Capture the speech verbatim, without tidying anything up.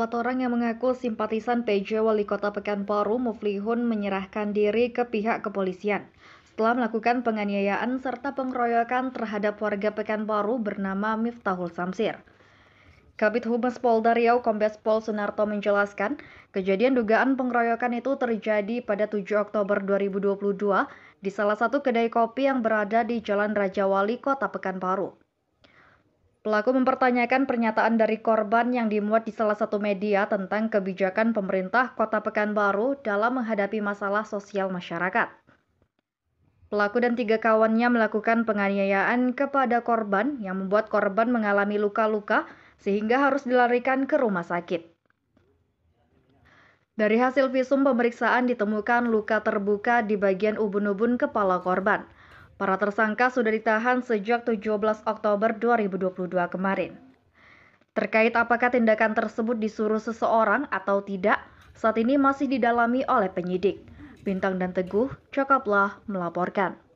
Empat orang yang mengaku simpatisan P J Wali Kota Pekanbaru Muflihun menyerahkan diri ke pihak kepolisian setelah melakukan penganiayaan serta pengeroyokan terhadap warga Pekanbaru bernama Miftahul Samsir. Kabid Humas Polda Riau Kombes Pol Sunarto menjelaskan, kejadian dugaan pengeroyokan itu terjadi pada tujuh Oktober dua ribu dua puluh dua di salah satu kedai kopi yang berada di Jalan Raja Wali, Kota Pekanbaru. Pelaku mempertanyakan pernyataan dari korban yang dimuat di salah satu media tentang kebijakan pemerintah Kota Pekanbaru dalam menghadapi masalah sosial masyarakat. Pelaku dan tiga kawannya melakukan penganiayaan kepada korban yang membuat korban mengalami luka-luka sehingga harus dilarikan ke rumah sakit. Dari hasil visum pemeriksaan ditemukan luka terbuka di bagian ubun-ubun kepala korban. Para tersangka sudah ditahan sejak tujuh belas Oktober dua ribu dua puluh dua kemarin. Terkait apakah tindakan tersebut disuruh seseorang atau tidak, saat ini masih didalami oleh penyidik. Bintang dan Teguh, Cakaplah melaporkan.